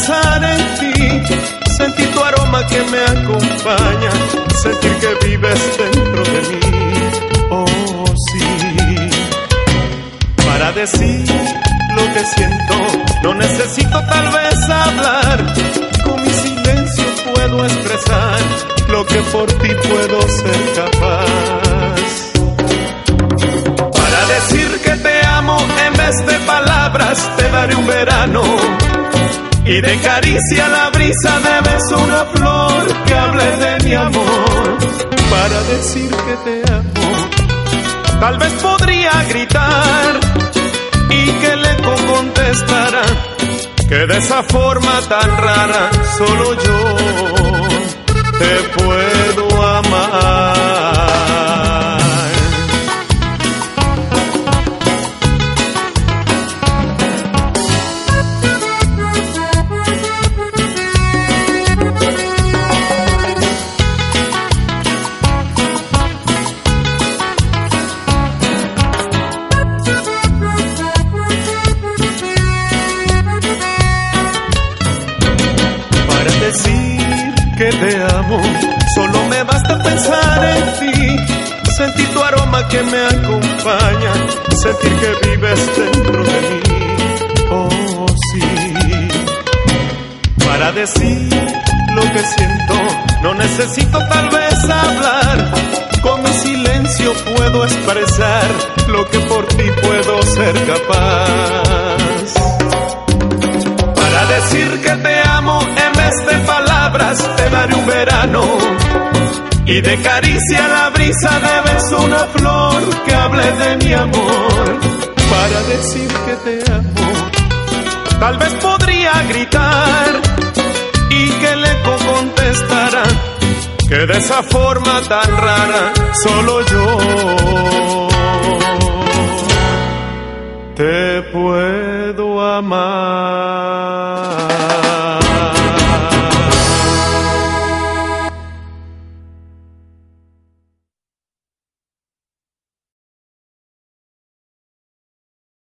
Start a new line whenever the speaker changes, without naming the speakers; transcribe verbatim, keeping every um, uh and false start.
pensar en ti, sentir tu aroma que me acompaña, sentir que vives dentro de mí. Oh, sí. Para decir lo que siento, no necesito tal vez hablar. Con mi silencio puedo expresar lo que por ti puedo ser capaz. Para decir que te amo en vez de palabras, te daré un verano. Y de caricia a la brisa debes una flor que hable de mi amor. Para decir que te amo, tal vez podría gritar y que el eco contestará que de esa forma tan rara solo yo te puedo amar. Decir que te amo, solo me basta pensar en ti, sentir tu aroma que me acompaña, sentir que vives dentro de mí. Oh, sí. Para decir lo que siento, no necesito tal vez hablar. Con mi silencio puedo expresar lo que por ti puedo ser capaz. Para decir que te amo en vez de palabras, te daré un verano. Y de caricia a la brisa debes una flor que hable de mi amor. Para decir que te amo, tal vez podría gritar y que el eco contestará que de esa forma tan rara solo yo te puedo amar.